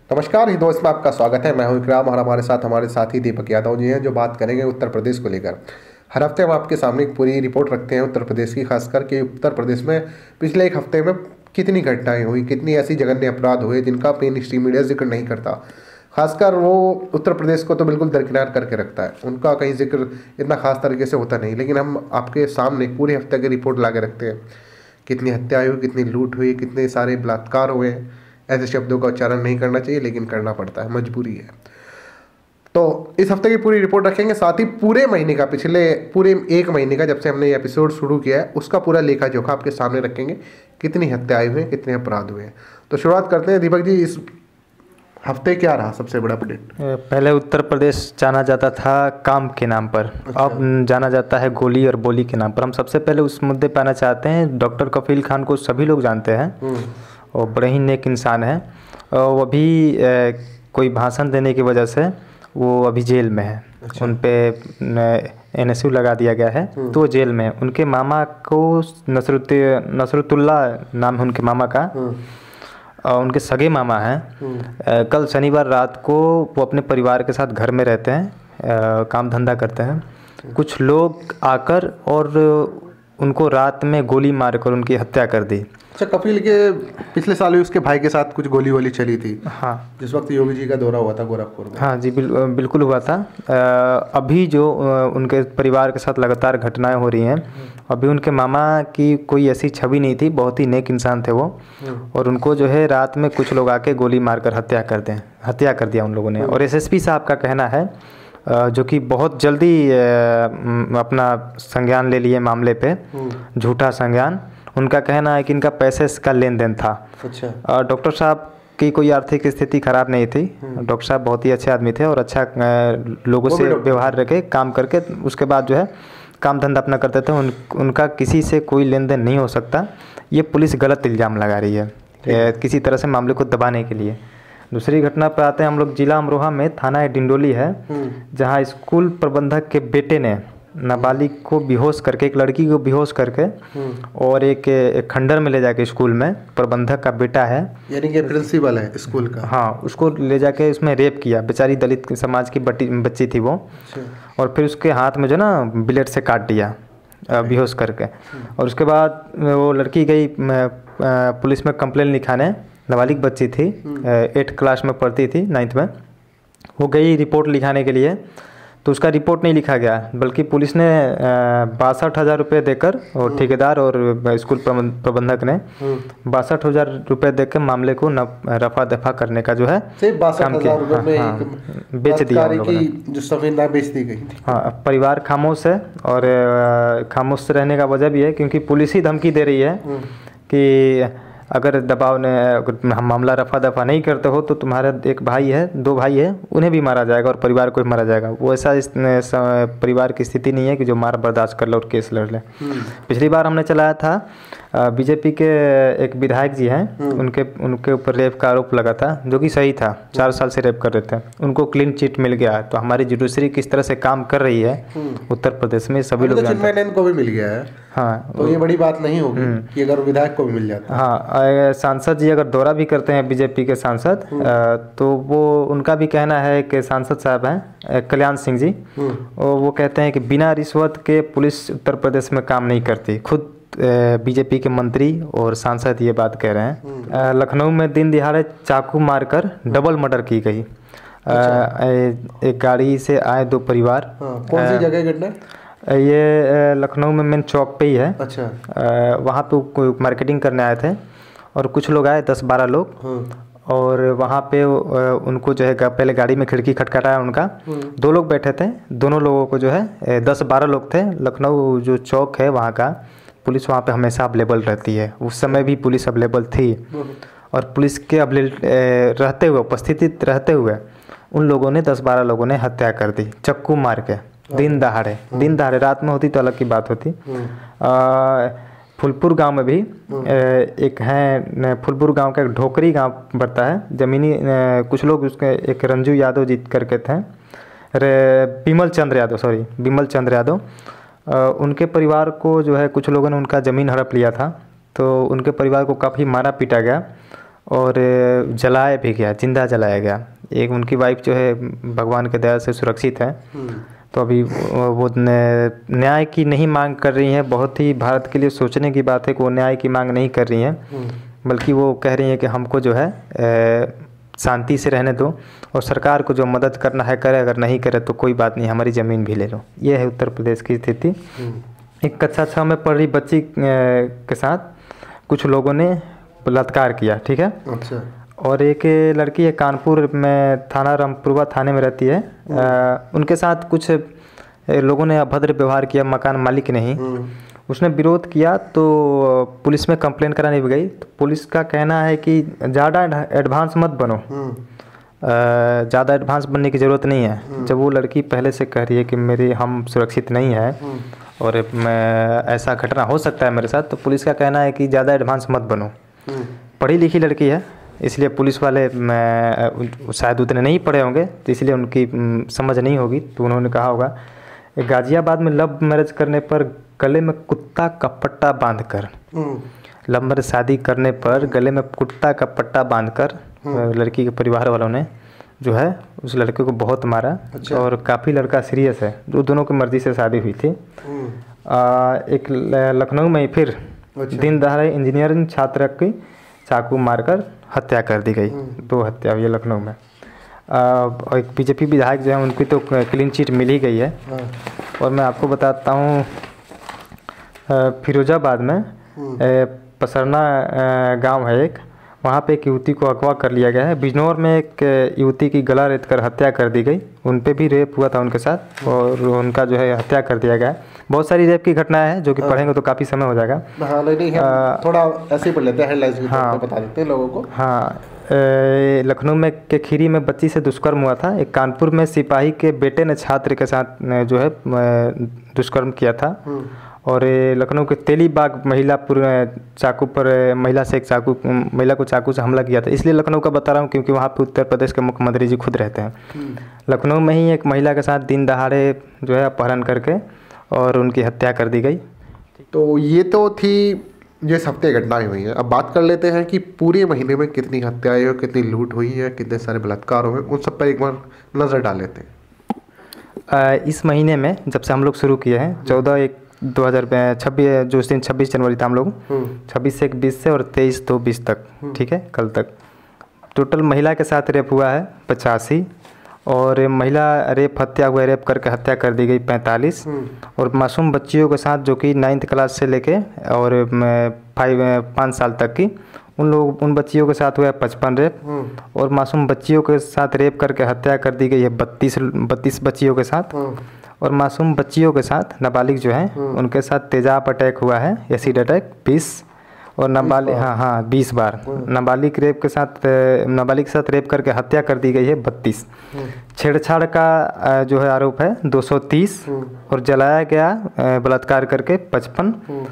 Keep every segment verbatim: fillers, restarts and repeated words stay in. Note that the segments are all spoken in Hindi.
नमस्कार हिंद दोस्त में आपका स्वागत है। मैं हूं इकराम और हमारे साथ हमारे साथी दीपक यादव जी हैं, जो बात करेंगे उत्तर प्रदेश को लेकर। हर हफ्ते हम आपके सामने एक पूरी रिपोर्ट रखते हैं उत्तर प्रदेश की, खासकर कि उत्तर प्रदेश में पिछले एक हफ्ते में कितनी घटनाएं हुई, कितनी ऐसी जघन्य अपराध हुए जिनका मेन स्ट्रीम मीडिया जिक्र नहीं करता। खासकर वो उत्तर प्रदेश को तो बिल्कुल दरकिनार करके रखता है, उनका कहीं जिक्र इतना खास तरीके से होता नहीं। लेकिन हम आपके सामने पूरे हफ्ते की रिपोर्ट ला के रखते हैं, कितनी हत्याएं हुई, कितनी लूट हुई, कितने सारे बलात्कार हुए हैं। ऐसे शब्दों का उच्चारण नहीं करना चाहिए लेकिन करना पड़ता है, मजबूरी है। तो इस हफ्ते की पूरी रिपोर्ट रखेंगे, साथ ही पूरे महीने का, पिछले पूरे एक महीने का जब से हमने ये एपिसोड शुरू किया है उसका पूरा लेखा जोखा आपके सामने रखेंगे। कितनी हत्याएं हुई, कितने अपराध हुए हैं। तो शुरुआत करते हैं दीपक जी, इस हफ्ते क्या रहा सबसे बड़ा अपडेट? पहले उत्तर प्रदेश जाना जाता था काम के नाम पर, अच्छा। अब जाना जाता है गोली और बोली के नाम पर। हम सबसे पहले उस मुद्दे पर आना चाहते हैं। डॉक्टर कफील खान को सभी लोग जानते हैं और बड़े ही नेक इंसान है। वो अभी कोई भाषण देने की वजह से वो अभी जेल में है। अच्छा। उन पे एन एस यू लगा दिया गया है तो वो जेल में है। उनके मामा को नसरुत नसरुतुल्ला नाम है उनके मामा का, और उनके सगे मामा हैं। कल शनिवार रात को वो अपने परिवार के साथ घर में रहते हैं, काम धंधा करते हैं। कुछ लोग आकर और उनको रात में गोली मारकर उनकी हत्या कर दी। अच्छा, कपिल के पिछले साल ही उसके भाई के साथ कुछ गोली वोली चली थी। हाँ, जिस वक्त योगी जी का दौरा हुआ था गोरखपुर में। हाँ जी, बिल, बिल्कुल हुआ था। अभी जो उनके परिवार के साथ लगातार घटनाएं हो रही हैं, अभी उनके मामा की कोई ऐसी छवि नहीं थी, बहुत ही नेक इंसान थे वो। और उनको जो है रात में कुछ लोग आके गोली मारकर हत्या कर दें हत्या कर दिया उन लोगों ने। और एस एस पी साहब का कहना है, जो कि बहुत जल्दी अपना संज्ञान ले लिए मामले पे, झूठा संज्ञान। उनका कहना है कि इनका पैसे का लेन देन था। अच्छा। डॉक्टर साहब की कोई आर्थिक स्थिति खराब नहीं थी। डॉक्टर साहब बहुत ही अच्छे आदमी थे और अच्छा लोगों से व्यवहार रखे, काम करके उसके बाद जो है काम धंधा अपना करते थे। उन, उनका किसी से कोई लेन देन नहीं हो सकता। ये पुलिस गलत इल्ज़ाम लगा रही है किसी तरह से मामले को दबाने के लिए। दूसरी घटना पर आते हैं हम लोग। जिला अमरोहा में थाना डिंडोली है, जहां स्कूल प्रबंधक के बेटे ने नाबालिग को बेहोश करके, एक लड़की को बेहोश करके और एक, एक खंडर में ले जाके, स्कूल में प्रबंधक का बेटा है, यानी कि प्रिंसिपल है स्कूल का, हाँ, उसको ले जाके उसमें रेप किया। बेचारी दलित समाज की बच्ची बच्ची थी वो। और फिर उसके हाथ में जो ना ब्लेड से काट दिया बेहोश करके। और उसके बाद वो लड़की गई पुलिस में कंप्लेन लिखाने। नाबालिग बच्ची थी, एट्थ क्लास में पढ़ती थी, नाइन्थ में। वो गई रिपोर्ट लिखाने के लिए, तो उसका रिपोर्ट नहीं लिखा गया, बल्कि पुलिस ने बासठ हज़ार रुपये देकर, और ठेकेदार और स्कूल प्रबंधक ने बासठ हज़ार रुपये देकर मामले को न रफा दफा करने का जो है काम किया। हाँ, हाँ, बेच दिया जो संवेदना बेच दी गई। हाँ, परिवार खामोश है, और खामोश रहने का वजह भी है क्योंकि पुलिस ही धमकी दे रही है कि अगर दबाव ने अगर हम मामला रफा दफा नहीं करते हो तो तुम्हारा एक भाई है, दो भाई है, उन्हें भी मारा जाएगा और परिवार को भी मारा जाएगा। वो ऐसा इस परिवार की स्थिति नहीं है कि जो मार बर्दाश्त कर ले और केस लड़ ले। पिछली बार हमने चलाया था, बीजेपी के एक विधायक जी हैं, उनके उनके ऊपर रेप का आरोप लगा था, जो कि सही था। चार साल से रेप कर रहे थे, उनको क्लीन चिट मिल गया। तो हमारी जुडिशरी किस तरह से काम कर रही है उत्तर प्रदेश में, सभी लोग जानते हैं। को भी मिल गया है। हाँ, तो ये बड़ी बात नहीं होगी कि अगर विधायक को भी मिल जाता है। हाँ, सांसद जी अगर दौरा भी करते हैं, बीजेपी के सांसद, तो वो उनका भी कहना है कि सांसद साहब हैं कल्याण सिंह जी, और वो कहते हैं कि बिना रिश्वत के पुलिस उत्तर प्रदेश में काम नहीं करती। खुद बीजेपी के मंत्री और सांसद ये बात कह रहे हैं। लखनऊ में दिन दिहाड़े चाकू मारकर डबल मर्डर की गई। अच्छा। एक गाड़ी से आए दो परिवार। हाँ, कौन सी जगह घटना? ये लखनऊ में मेन चौक पे ही है। अच्छा। वहाँ पे कोई मार्केटिंग करने आए थे और कुछ लोग आए, दस बारह लोग। हाँ। और वहाँ पे उनको जो है पहले गाड़ी में खिड़की खटखटाया उनका। दो लोग बैठे थे, दोनों लोगों को जो है दस बारह लोग थे। लखनऊ जो चौक है वहाँ का, पुलिस वहाँ पे हमेशा अवेलेबल रहती है। उस समय भी पुलिस अवेलेबल थी, और पुलिस के रहते हुए, उपस्थिति रहते हुए, उन लोगों ने दस बारह लोगों ने हत्या कर दी चक्कू मार के, दिन दहाड़े। दिन दहाड़े, रात में होती तो अलग की बात होती। फुलपुर गांव में भी एक है, फुलपुर गांव का एक ढोकरी गांव पड़ता है, ज़मीनी कुछ लोग उसके, एक रंजू यादव जीत करके थे, अरे बिमल चंद्र यादव, सॉरी बिमल चंद्र यादव, उनके परिवार को जो है कुछ लोगों ने उनका ज़मीन हड़प लिया था। तो उनके परिवार को काफ़ी मारा पीटा गया, और जलाया भी गया, जिंदा जलाया गया। एक उनकी वाइफ जो है भगवान के दया से सुरक्षित है। तो अभी वो न्याय की नहीं मांग कर रही हैं। बहुत ही भारत के लिए सोचने की बात है कि वो न्याय की मांग नहीं कर रही हैं, बल्कि वो कह रही हैं कि हमको जो है शांति से रहने दो और सरकार को जो मदद करना है करे, अगर नहीं करे तो कोई बात नहीं, हमारी ज़मीन भी ले लो। ये है उत्तर प्रदेश की स्थिति। एक कक्षा छः में पढ़ रही बच्ची के साथ कुछ लोगों ने बलात्कार किया, ठीक है। अच्छा। और एक लड़की है कानपुर में, थाना रामपुरवा थाने में रहती है। आ, उनके साथ कुछ लोगों ने अभद्र व्यवहार किया, मकान मालिक नहीं, उसने विरोध किया तो पुलिस में कंप्लेन कराने भी गई। तो पुलिस का कहना है कि ज़्यादा एडवांस मत बनो, ज़्यादा एडवांस बनने की ज़रूरत नहीं है। जब वो लड़की पहले से कह रही है कि मेरे हम सुरक्षित नहीं है और मैं ऐसा घटना हो सकता है मेरे साथ, तो पुलिस का कहना है कि ज़्यादा एडवांस मत बनो। पढ़ी लिखी लड़की है, इसलिए पुलिस वाले शायद उतने नहीं पढ़े होंगे, तो इसलिए उनकी समझ नहीं होगी, तो उन्होंने कहा होगा। गाजियाबाद में लव मैरिज करने पर गले में कुत्ता का पट्टा बांधकर, लव मैरिज शादी करने पर गले में कुत्ता का पट्टा बांधकर लड़की के परिवार वालों ने जो है उस लड़के को बहुत मारा। अच्छा। और काफ़ी लड़का सीरियस है, जो दोनों की मर्जी से शादी हुई थी। आ, एक लखनऊ में ही फिर अच्छा। दिन दहाड़े इंजीनियरिंग छात्र की चाकू मारकर हत्या कर दी गई। दो हत्या हुई है लखनऊ में। और एक बीजेपी विधायक जो है उनकी तो क्लीन चिट मिल ही गई है। और मैं आपको बताता हूँ फिरोजाबाद में पसरना गांव है एक, वहाँ पे एक युवती को अगवा कर लिया गया है। बिजनौर में एक युवती की गला रेत कर हत्या कर दी गई, उन पे भी रेप हुआ था उनके साथ और उनका जो है हत्या कर दिया गया है। बहुत सारी रेप की घटनाएं हैं जो कि पढ़ेंगे तो काफ़ी समय हो जाएगा। हाँ, नहीं है, थोड़ा ऐसे ही पढ़ लेते हैं, हेडलाइंस भी हाँ, बता देते हैं लोगों को। हाँ, लखनऊ में के खीरी में बच्ची से दुष्कर्म हुआ था। एक कानपुर में सिपाही के बेटे ने छात्र के साथ जो है दुष्कर्म किया था। और लखनऊ के तेलीबाग महिला पर चाकू पर महिला से एक चाकू महिला को चाकू से हमला किया था। इसलिए लखनऊ का बता रहा हूँ क्योंकि वहाँ पे उत्तर प्रदेश के मुख्यमंत्री जी खुद रहते हैं। लखनऊ में ही एक महिला के साथ दिन दहाड़े जो है अपहरण करके और उनकी हत्या कर दी गई। तो ये तो थी जिस हफ्ते घटनाएं हुई हैं। अब बात कर लेते हैं कि पूरे महीने में कितनी हत्याएं हुई, कितनी लूट हुई है, कितने सारे बलात्कार हुए, उन सब पर एक बार नज़र डाल लेते हैं। इस महीने में जब से हम लोग शुरू किए हैं चौदह एक दो हज़ार छब्बीस जो उस दिन छब्बीस जनवरी था हम लोग छब्बीस से बीस से और तेईस दो बीस तक, ठीक है, कल तक टोटल महिला के साथ रेप हुआ है पचासी और महिला रेप हत्या हुआ रेप करके हत्या कर दी गई पैंतालीस और मासूम बच्चियों के साथ जो कि नाइन्थ क्लास से लेके और फाइव पाँच साल तक की उन लोग उन बच्चियों के साथ हुआ है पचपन रेप और मासूम बच्चियों के साथ रेप करके हत्या कर दी गई है बत्तीस बत्तीस बच्चियों के साथ और मासूम बच्चियों के साथ नाबालिग जो हैं उनके साथ तेजाब अटैक हुआ है, एसिड अटैक बीस और नाबालिग हाँ हाँ बीस बार नाबालिग रेप के साथ नाबालिग के साथ रेप करके हत्या कर दी गई है बत्तीस। छेड़छाड़ का जो है आरोप है दो सौ तीस और जलाया गया बलात्कार करके पचपन।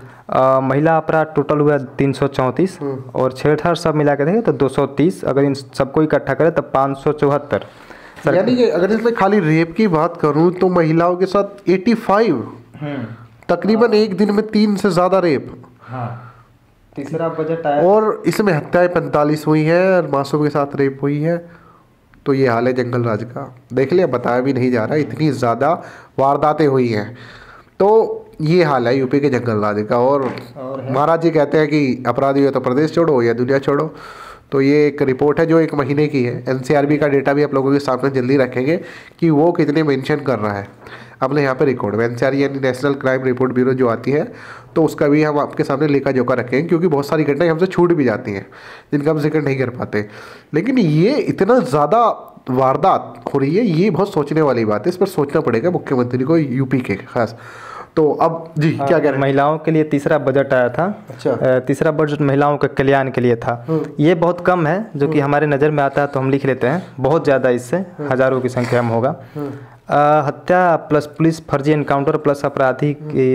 महिला अपराध टोटल हुआ तीन सौ चौंतीस और छेड़छाड़ सब मिला के देखें तो दो सौ तीस। अगर इन सबको इकट्ठा करें तो पाँच सौ चौहत्तर। यानी कि अगर इसमें खाली रेप की बात करूं तो महिलाओं के साथ पचासी तकरीबन एक दिन में तीन से ज़्यादा रेप। हाँ, तीसरा बजट आया और इसमें हत्याएं पैंतालीस हुई हैं और मासूम के साथ रेप हुई है। तो ये हाल है जंगल राज का। देख लिया, बताया भी नहीं जा रहा, इतनी ज़्यादा वारदातें हुई हैं। तो ये हाल है यूपी के जंगल राज का। और, और महाराज जी कहते हैं कि अपराधी हो तो प्रदेश छोड़ो या दुनिया छोड़ो। तो ये एक रिपोर्ट है जो एक महीने की है। एनसीआरबी का डेटा भी आप लोगों के सामने जल्दी रखेंगे कि वो कितने मेंशन कर रहा है अपने यहाँ पे रिकॉर्ड में। एनसीआर यानी नेशनल क्राइम रिपोर्ट ब्यूरो जो आती है तो उसका भी हम आपके सामने लेखा जोखा रखेंगे क्योंकि बहुत सारी घटनाएं हमसे छूट भी जाती हैं जिनका हम जिक्र नहीं कर पाते। लेकिन ये इतना ज़्यादा वारदात हो रही है, ये बहुत सोचने वाली बात है। इस पर सोचना पड़ेगा मुख्यमंत्री को, यूपी के खास। तो अब जी क्या कह रहे हैं? महिलाओं के लिए तीसरा बजट आया था। अच्छा। तीसरा बजट महिलाओं के कल्याण के लिए था। ये बहुत कम है जो कि हमारे नज़र में आता है तो हम लिख लेते हैं, बहुत ज़्यादा इससे हज़ारों की संख्या में होगा। आ, हत्या प्लस पुलिस फर्जी एनकाउंटर प्लस अपराधी की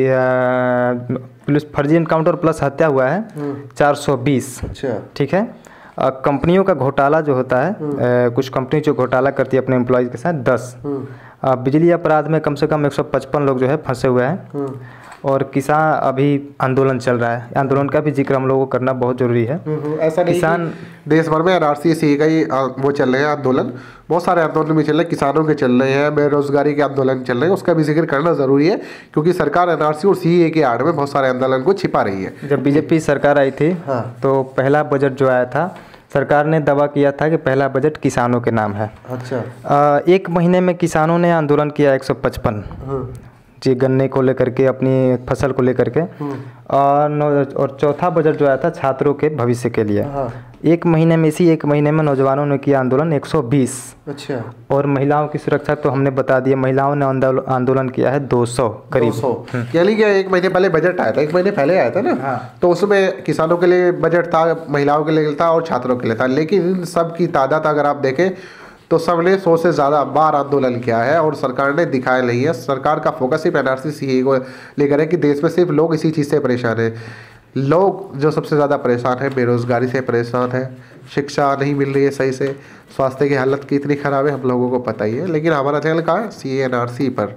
पुलिस फर्जी एनकाउंटर प्लस हत्या हुआ है चार सौ बीस। अच्छा, ठीक है। कंपनियों का घोटाला जो होता है, आ, कुछ कंपनी जो घोटाला करती है अपने एम्प्लॉयज़ के साथ दस। बिजली अपराध में कम से कम एक सौ पचपन लोग जो है फंसे हुए हैं और किसान अभी आंदोलन चल रहा है, आंदोलन का भी जिक्र हम लोगों को करना बहुत ज़रूरी है। ऐसा नहीं किसान कि देश भर में एन आर सी सी का ही आ, वो चल रहे हैं आंदोलन, बहुत सारे आंदोलन भी चल रहे हैं, किसानों के चल रहे हैं, बेरोजगारी के आंदोलन चल रहे हैं, उसका भी जिक्र करना ज़रूरी है क्योंकि सरकार एन आर सी और सी ए के आड़ में बहुत सारे आंदोलन को छिपा रही है। जब बीजेपी सरकार आई थी हाँ। तो पहला बजट जो आया था, सरकार ने दावा किया था कि पहला बजट किसानों के नाम है। अच्छा। आ, एक महीने में किसानों ने आंदोलन किया एक सौ पचपन जी, गन्ने को लेकर के, अपनी फसल को लेकर के। और नौ- और चौथा बजट जो आया था छात्रों के भविष्य के लिए। हाँ। एक महीने में, इसी एक महीने में नौजवानों ने किया आंदोलन एक सौ बीस। अच्छा। और महिलाओं की सुरक्षा तो हमने बता दिया, महिलाओं ने आंदोल- आंदोलन किया है दो सौ करीब। दो सौ यानी कि एक महीने पहले बजट आया था, एक महीने पहले आया था ना। हाँ। तो उसमें किसानों के लिए बजट था, महिलाओं के लिए था और छात्रों के लिए था, लेकिन इन सब की तादाद अगर आप देखें तो सबने सौ से ज़्यादा बार आंदोलन किया है और सरकार ने दिखाया नहीं है। सरकार का फोकस सिर्फ एन आर सी सी ए को लेकर है कि देश में सिर्फ लोग इसी चीज़ से परेशान है। लोग जो सबसे ज़्यादा परेशान है, बेरोजगारी से परेशान है, शिक्षा नहीं मिल रही है सही से, स्वास्थ्य की हालत की इतनी ख़राब है हम लोगों को पता ही है। लेकिन हमारा चैनल कहाँ है, सी एन आर सी पर।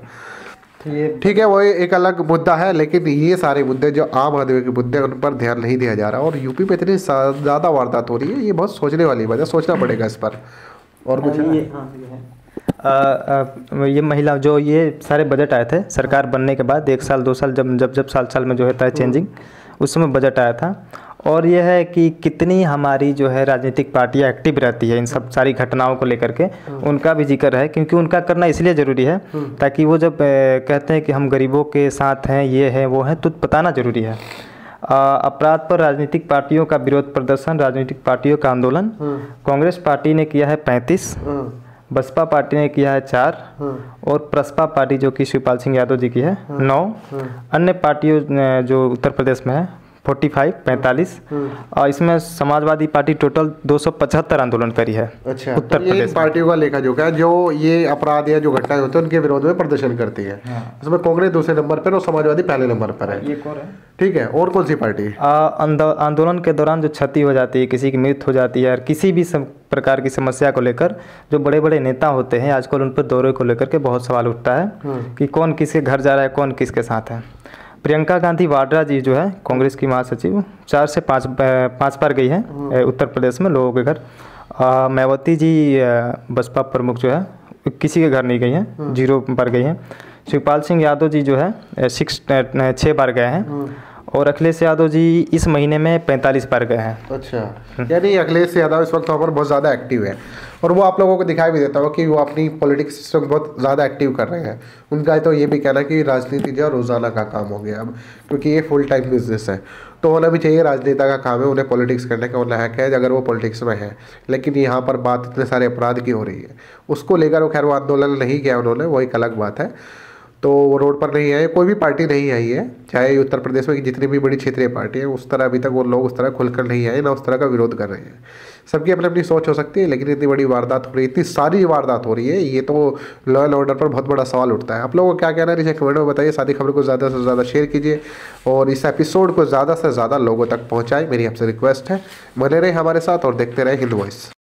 ठीक है, वो एक अलग मुद्दा है, लेकिन ये सारे मुद्दे जो आम आदमी के मुद्दे उन पर ध्यान नहीं दिया जा रहा। और यूपी पे इतनी ज़्यादा वारदात हो रही है, ये बहुत सोचने वाली बात है, सोचना पड़ेगा इस पर। और कुछ ये आ, आ, ये महिला जो ये सारे बजट आए थे सरकार बनने के बाद, एक साल दो साल जब जब जब साल साल में जो होता है चेंजिंग, उस समय बजट आया था। और यह है कि कितनी हमारी जो है राजनीतिक पार्टियां एक्टिव रहती है इन सब सारी घटनाओं को लेकर के, उनका भी जिक्र है, क्योंकि उनका करना इसलिए ज़रूरी है ताकि वो जब ए, कहते हैं कि हम गरीबों के साथ हैं, ये है वो है, तो बताना ज़रूरी है। आ, अपराध पर राजनीतिक पार्टियों का विरोध प्रदर्शन, राजनीतिक पार्टियों का आंदोलन, कांग्रेस पार्टी ने किया है पैंतीस, बसपा पार्टी ने किया है चार, और प्रसपा पार्टी जो कि शिवपाल सिंह यादव जी की है नौ, अन्य पार्टियों जो उत्तर प्रदेश में है फोर्टी फाइव पैंतालीस, और इसमें समाजवादी पार्टी टोटल दो सौ पचहत्तर आंदोलन करी है। अच्छा, उत्तर तो ये प्रदेश पार्टियों का लेखा जोखा है जो ये अपराध या जो घटनाएं होती है उनके विरोध में प्रदर्शन करती है। हाँ। इसमें कांग्रेस दूसरे नंबर पर और समाजवादी पहले नंबर पर है। ये कौन है? ठीक है, और कौन सी पार्टी? आंदोलन के दौरान जो क्षति हो जाती है, किसी की मृत्यु हो जाती है, और किसी भी सब प्रकार की समस्या को लेकर जो बड़े बड़े नेता होते हैं आजकल उन पर दौरे को लेकर के बहुत सवाल उठता है कि कौन किसके घर जा रहा है, कौन किसके साथ है। प्रियंका गांधी वाड्रा जी जो है कांग्रेस की महासचिव, चार से पाँच पाँच बार गई है उत्तर प्रदेश में लोगों के घर। मायावती जी बसपा प्रमुख जो है किसी के घर नहीं गई हैं, जीरो बार गई हैं। शिवपाल सिंह यादव जी जो है सिक्स छः बार गए हैं, और अखिलेश यादव जी इस महीने में पैंतालीस बार गए हैं। अच्छा, यानी अखिलेश यादव इस वक्त वहाँ पर बहुत ज़्यादा एक्टिव है, और वो आप लोगों को दिखाई भी देता हो कि वो अपनी पॉलिटिक्स सिस्टम बहुत ज़्यादा एक्टिव कर रहे हैं। उनका तो ये भी कहना कि राजनीति जो रोज़ाना का काम हो गया अब, क्योंकि ये फुल टाइम बिजनेस है, तो होना भी चाहिए। राजनेता का काम है उन्हें पॉलिटिक्स करने का, उन्हें हक है अगर वो पॉलिटिक्स में है। लेकिन यहाँ पर बात इतने सारे अपराध की हो रही है, उसको लेकर वो खैर वो आंदोलन नहीं किया उन्होंने, वो एक अलग बात है। तो वो रोड पर नहीं आए, कोई भी पार्टी नहीं आई है, चाहे उत्तर प्रदेश में जितनी भी बड़ी क्षेत्रीय पार्टी है, उस तरह अभी तक वो लोग उस तरह खुलकर नहीं आए, ना उस तरह का विरोध कर रहे हैं। सबकी अपनी अपनी सोच हो सकती है, लेकिन इतनी बड़ी वारदात हो रही है, इतनी सारी वारदात हो रही है, ये तो लॉ एंड ऑर्डर पर बहुत बड़ा सवाल उठता है। आप लोगों को क्या कहना है नीचे कमेंट में बताइए। साथ ही खबर को ज़्यादा से ज़्यादा शेयर कीजिए और इस एपिसोड को ज़्यादा से ज़्यादा लोगों तक पहुँचाएँ, मेरी आपसे रिक्वेस्ट है। बने रहे हमारे साथ और देखते रहे हिंद वॉइस।